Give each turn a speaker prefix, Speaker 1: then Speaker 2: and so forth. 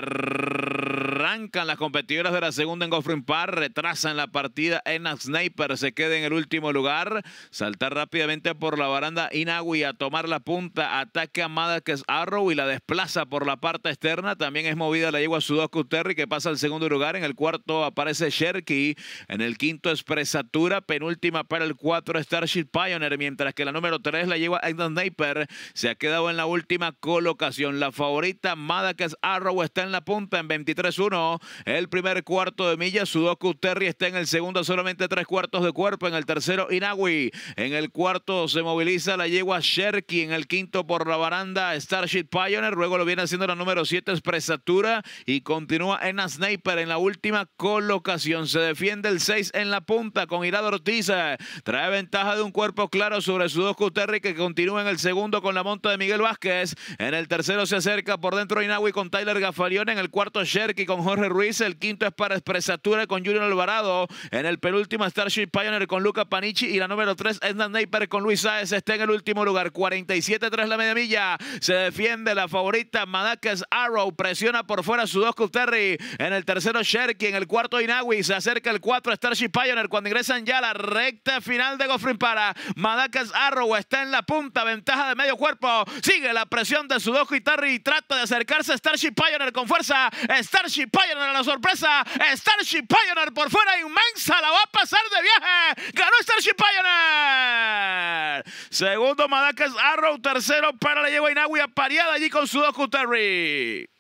Speaker 1: Arrancan las competidoras de la segunda en Goffrin Park, retrasan la partida. Enna Sniper se queda en el último lugar. Saltar rápidamente por la baranda Inagui a tomar la punta. Ataque a Madakes Arrow y la desplaza por la parte externa. También es movida la yegua Sudoku Terry, que pasa al segundo lugar. En el cuarto aparece Sherky. En el quinto Expresatura. Penúltima para el 4 Starship Pioneer. Mientras que la número 3, la yegua Enna Sniper, se ha quedado en la última colocación. La favorita Madakes Arrow está en la punta en 23-1. El primer cuarto de milla. Sudoku Terry está en el segundo, solamente 3/4 de cuerpo. En el tercero Inagui. En el cuarto se moviliza la yegua Sherky. En el quinto por la baranda Starship Pioneer. Luego lo viene haciendo la número 7 Expresatura. Y continúa Enna Sniper en la última colocación. Se defiende el 6 en la punta con Irado Ortiz. Trae ventaja de un cuerpo claro sobre Sudoku Terry, que continúa en el segundo con la monta de Miguel Vázquez. En el tercero se acerca por dentro Inagui con Tyler Gaffalione. En el cuarto Sherky con Jorge Ruiz. El quinto es para Expresatura con Junior Alvarado. En el penúltimo Starship Pioneer con Luca Panichi. Y la número 3 Enna Sniper con Luis Sáez está en el último lugar. 47-3 la media milla. Se defiende la favorita Madakes Arrow. Presiona por fuera Sudoku Terry. En el tercero Sherky. En el cuarto Inagui. Se acerca el 4 Starship Pioneer cuando ingresan ya a la recta final de Goffrin Park. Madakes Arrow está en la punta. Ventaja de medio cuerpo. Sigue la presión de Sudoku Terry y trata de acercarse a Starship Pioneer con fuerza. Starship Pioneer a la sorpresa. Starship Pioneer por fuera inmensa. La va a pasar de viaje. Ganó Starship Pioneer. Segundo Madakes Arrow. Tercero para la yegua Inagui, apareada allí con Sudoku Terry.